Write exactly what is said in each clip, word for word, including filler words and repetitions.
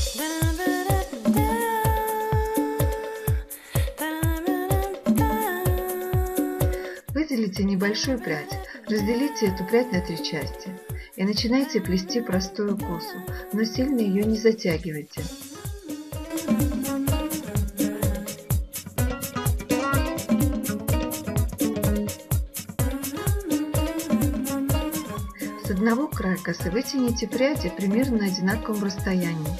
Выделите небольшую прядь, разделите эту прядь на три части и начинайте плести простую косу, но сильно ее не затягивайте. С одного края косы вытяните пряди примерно на одинаковом расстоянии.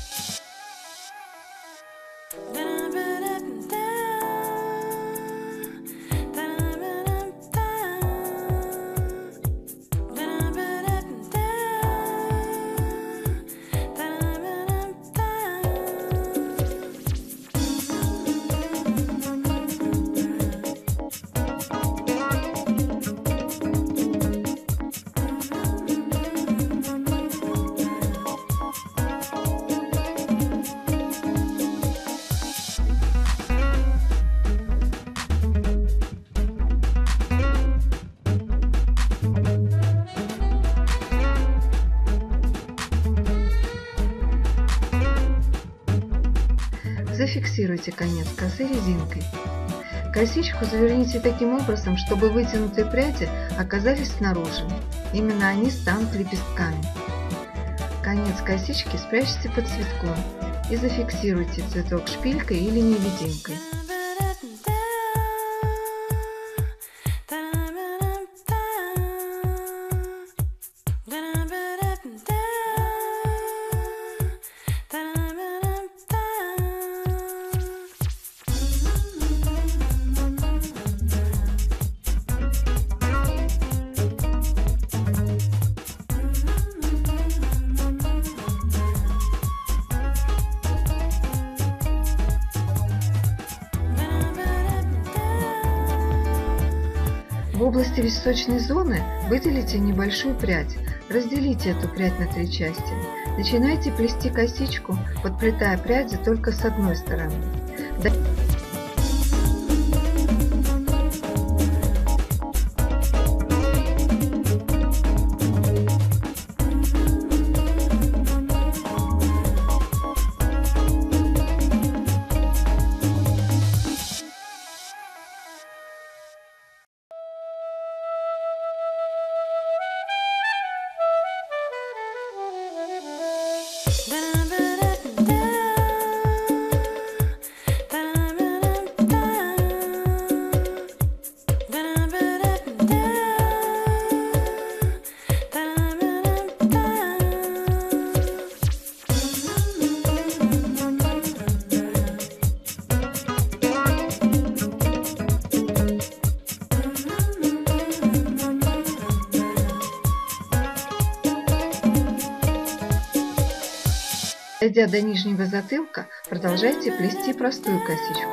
Зафиксируйте конец косы резинкой. Косичку заверните таким образом, чтобы вытянутые пряди оказались снаружи. Именно они станут лепестками. Конец косички спрячьте под цветком и зафиксируйте цветок шпилькой или невидимкой. В области височной зоны выделите небольшую прядь, разделите эту прядь на три части. Начинайте плести косичку, подплетая пряди только с одной стороны. Дойдя до нижнего затылка, продолжайте плести простую косичку.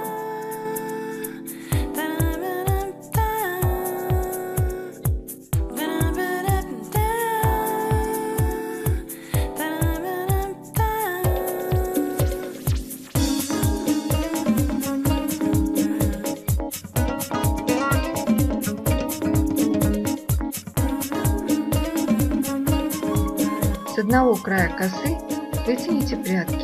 С одного края косы вытяните прядки.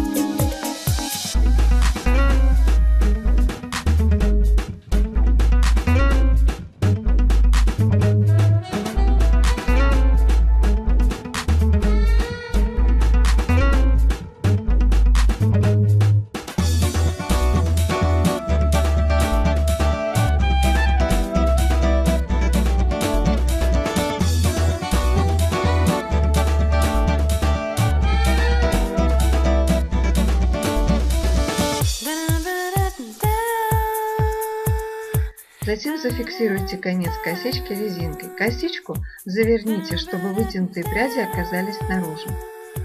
Затем зафиксируйте конец косички резинкой. Косичку заверните, чтобы вытянутые пряди оказались снаружи.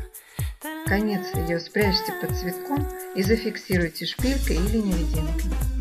Конец ее спрячьте под цветком и зафиксируйте шпилькой или невидимкой.